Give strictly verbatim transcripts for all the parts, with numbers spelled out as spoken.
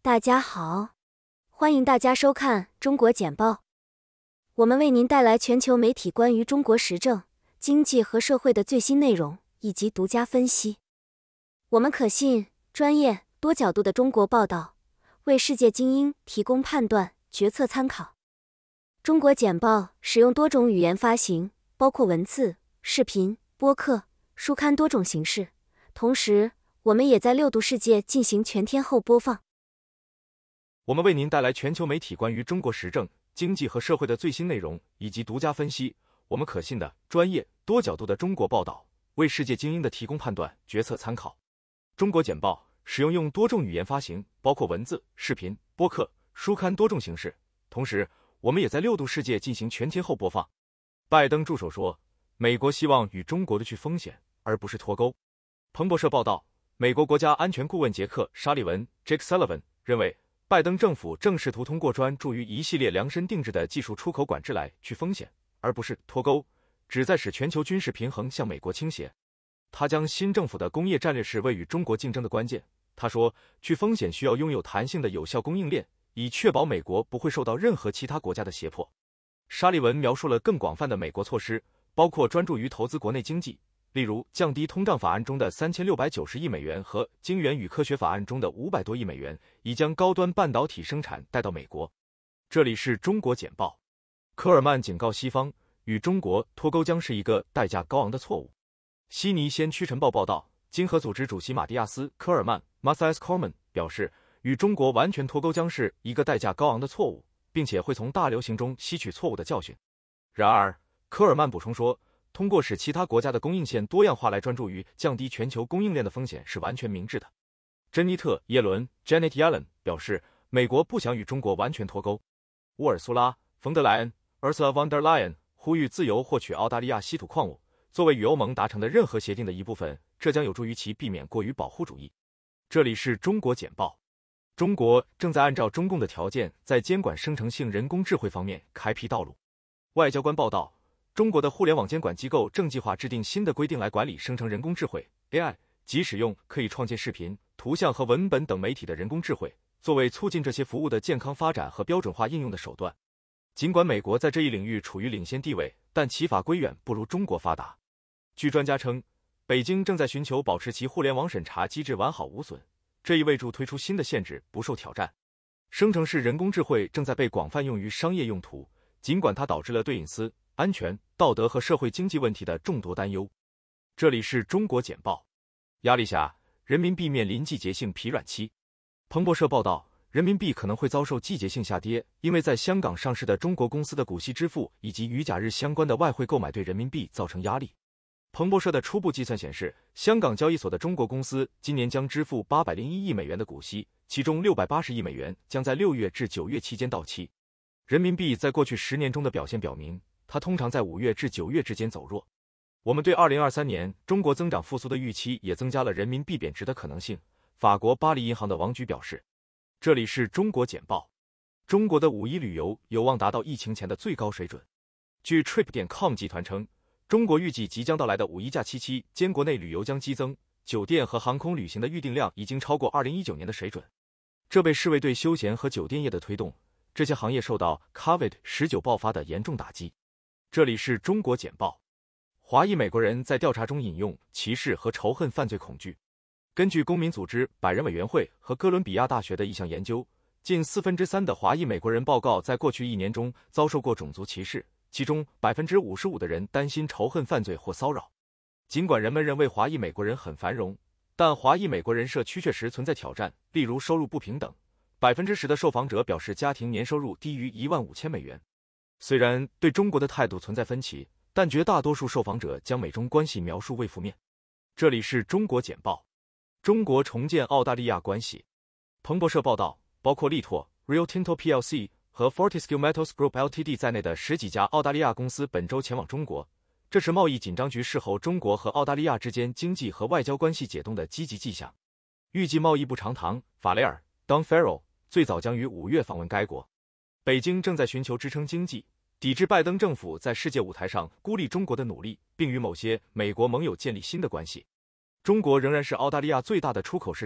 大家好，欢迎大家收看中国简报。我们为您带来全球媒体关于中国时政、经济和社会的最新内容以及独家分析。我们可信、专业、多角度的中国报道，为世界精英提供判断、决策参考。中国简报使用多种语言发行，包括文字、视频、播客、书刊多种形式。同时，我们也在六度世界进行全天候播放。 我们为您带来全球媒体关于中国时政、经济和社会的最新内容以及独家分析。我们可信的、专业、多角度的中国报道，为世界精英的提供判断、决策参考。中国简报使用用多种语言发行，包括文字、视频、播客、书刊多种形式。同时，我们也在六度世界进行全天候播放。拜登助手说，美国希望与中国的去风险，而不是脱钩。彭博社报道，美国国家安全顾问杰克·沙利文 （Jake Sullivan） 认为，拜登政府正试图通过专注于一系列量身定制的技术出口管制来去风险，而不是脱钩，旨在使全球军事平衡向美国倾斜。他将新政府的工业战略视为与中国竞争的关键。他说，去风险需要拥有弹性的有效供应链，以确保美国不会受到任何其他国家的胁迫。沙利文描述了更广泛的美国措施，包括专注于投资国内经济，例如降低通胀法案中的三千六百九十亿美元和晶圆与科学法案中的五百多亿美元，以将高端半导体生产带到美国。这里是中国简报。科尔曼警告西方，与中国脱钩将是一个代价高昂的错误。悉尼先驱晨报报道，经合组织主席马蒂亚斯·科尔曼 Matthias Cormann 表示，与中国完全脱钩将是一个代价高昂的错误，并且会从大流行中吸取错误的教训。然而，科尔曼补充说，通过使其他国家的供应线多样化来专注于降低全球供应链的风险是完全明智的。珍妮特·耶伦 Janet Yellen 表示，美国不想与中国完全脱钩。乌尔苏拉·冯德莱恩 Ursula von der Leyen 呼吁自由获取澳大利亚稀土矿物，作为与欧盟达成的任何协定的一部分，这将有助于其避免过于保护主义。这里是中国简报。中国正在按照中共的条件，在监管生成性人工智慧方面开辟道路。外交官报道，中国的互联网监管机构正计划制定新的规定来管理生成人工智慧 A I 及使用可以创建视频、图像和文本等媒体的人工智慧，作为促进这些服务的健康发展和标准化应用的手段。尽管美国在这一领域处于领先地位，但其法规远不如中国发达。据专家称，北京正在寻求保持其互联网审查机制完好无损，这意味着推出新的限制不受挑战。生成式人工智慧正在被广泛用于商业用途，尽管它导致了对隐私、安全、道德和社会经济问题的众多担忧。这里是中国简报。压力下，人民币面临季节性疲软期。彭博社报道，人民币可能会遭受季节性下跌，因为在香港上市的中国公司的股息支付以及与假日相关的外汇购买对人民币造成压力。彭博社的初步计算显示，香港交易所的中国公司今年将支付八百零一亿美元的股息，其中六百八十亿美元将在六月至九月期间到期。人民币在过去十年中的表现表明，它通常在五月至九月之间走弱。我们对二零二三年中国增长复苏的预期也增加了人民币贬值的可能性。法国巴黎银行的王局表示。这里是中国简报。中国的五一旅游有望达到疫情前的最高水准。据 Trip 点 com 集团称，中国预计即将到来的五一假期期间，国内旅游将激增，酒店和航空旅行的预订量已经超过二零一九年的水准。这被视为对休闲和酒店业的推动，这些行业受到 COVID 十九 爆发的严重打击。这里是中国简报。华裔美国人在调查中引用歧视和仇恨犯罪恐惧。根据公民组织百人委员会和哥伦比亚大学的一项研究，近四分之三的华裔美国人报告在过去一年中遭受过种族歧视，其中 百分之五十五 的人担心仇恨犯罪或骚扰。尽管人们认为华裔美国人很繁荣，但华裔美国人社区确实存在挑战，例如收入不平等。百分之十的受访者表示家庭年收入低于一万五千美元。虽然对中国的态度存在分歧，但绝大多数受访者将美中关系描述为负面。这里是中国简报。中国重建澳大利亚关系。彭博社报道，包括力拓 Rio Tinto P L C 和 Fortescue Metals Group Limited 在内的十几家澳大利亚公司本周前往中国，这是贸易紧张局事后中国和澳大利亚之间经济和外交关系解冻的积极迹象。预计贸易部长唐法雷尔 Don Farrell 最早将于五月访问该国。北京正在寻求支撑经济，抵制拜登政府在世界舞台上孤立中国的努力，并与某些美国盟友建立新的关系。中国仍然是澳大利亚最大的出口市场，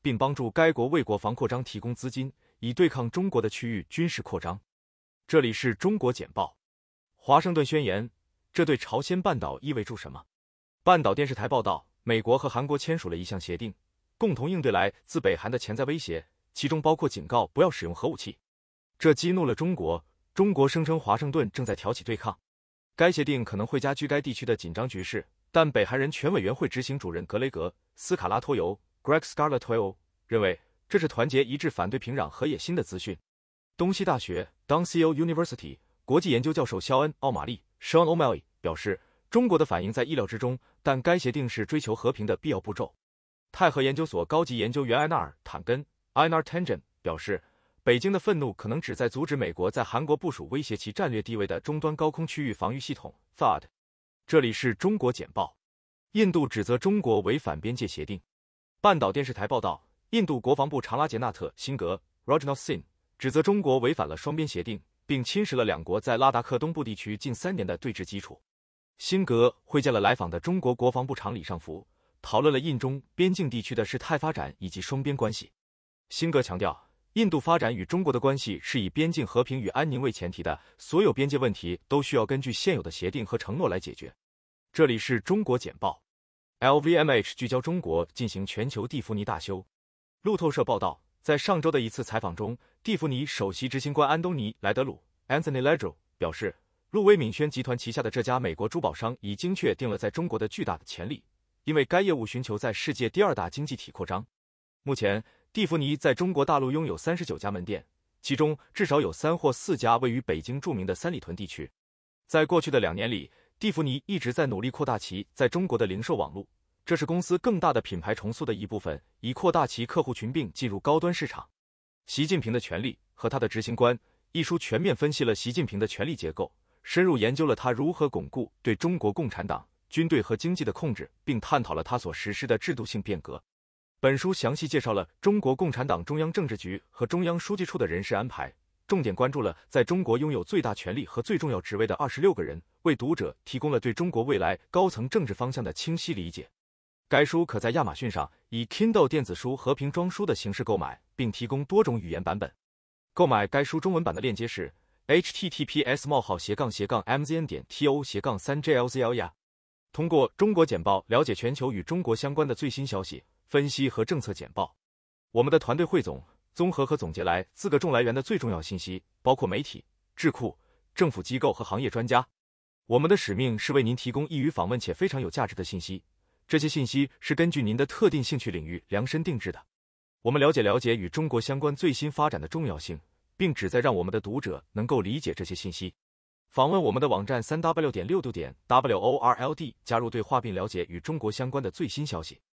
并帮助该国为国防扩张提供资金，以对抗中国的区域军事扩张。这里是中国简报。华盛顿宣言，这对朝鲜半岛意味着什么？半岛电视台报道，美国和韩国签署了一项协定，共同应对来自北韩的潜在威胁，其中包括警告不要使用核武器。这激怒了中国，中国声称华盛顿正在挑起对抗。该协定可能会加剧该地区的紧张局势，但北韩人权委员会执行主任格雷格·斯卡拉托尤 （Greg Scarlatoio） 认为，这是团结一致反对平壤和野心的资讯。东西大学 Dongseo University 国际研究教授肖恩·奥马利 （Sean O'Malley） 表示，中国的反应在意料之中，但该协定是追求和平的必要步骤。泰和研究所高级研究员埃纳尔·坦根 （Einar Tangen） 表示，北京的愤怒可能旨在阻止美国在韩国部署威胁其战略地位的终端高空区域防御系统 T H A A D。这里是中国简报。印度指责中国违反边界协定。半岛电视台报道，印度国防部长拉杰纳特·辛格 （Rajnath Singh） 指责中国违反了双边协定，并侵蚀了两国在拉达克东部地区近三年的对峙基础。辛格会见了来访的中国国防部长李尚福，讨论了印中边境地区的事态发展以及双边关系。辛格强调，印度发展与中国的关系是以边境和平与安宁为前提的，所有边界问题都需要根据现有的协定和承诺来解决。这里是中国简报。L V M H 聚焦中国进行全球蒂芙尼大修。路透社报道，在上周的一次采访中，蒂芙尼首席执行官安东尼·莱德鲁 （Anthony Ledru） 表示，路威敏轩集团旗下的这家美国珠宝商已经确定了在中国的巨大的潜力，因为该业务寻求在世界第二大经济体扩张。目前，蒂芙尼在中国大陆拥有三十九家门店，其中至少有三或四家位于北京著名的三里屯地区。在过去的两年里，蒂芙尼一直在努力扩大其在中国的零售网络，这是公司更大的品牌重塑的一部分，以扩大其客户群并进入高端市场。习近平的权力和他的执行官一书全面分析了习近平的权力结构，深入研究了他如何巩固对中国共产党、军队和经济的控制，并探讨了他所实施的制度性变革。本书详细介绍了中国共产党中央政治局和中央书记处的人事安排，重点关注了在中国拥有最大权力和最重要职位的二十六个人，为读者提供了对中国未来高层政治方向的清晰理解。该书可在亚马逊上以 Kindle 电子书和平装书的形式购买，并提供多种语言版本。购买该书中文版的链接是 h t t p s 冒号斜杠斜杠 m z n 点 t o 斜杠三 j l z l 呀。通过中国简报了解全球与中国相关的最新消息、分析和政策简报。我们的团队汇总、综合和总结来自各种来源的最重要信息，包括媒体、智库、政府机构和行业专家。我们的使命是为您提供易于访问且非常有价值的信息。这些信息是根据您的特定兴趣领域量身定制的。我们了解了解与中国相关最新发展的重要性，并旨在让我们的读者能够理解这些信息。访问我们的网站 三 w 点六 度点 w o r l d， 加入对话并了解与中国相关的最新消息。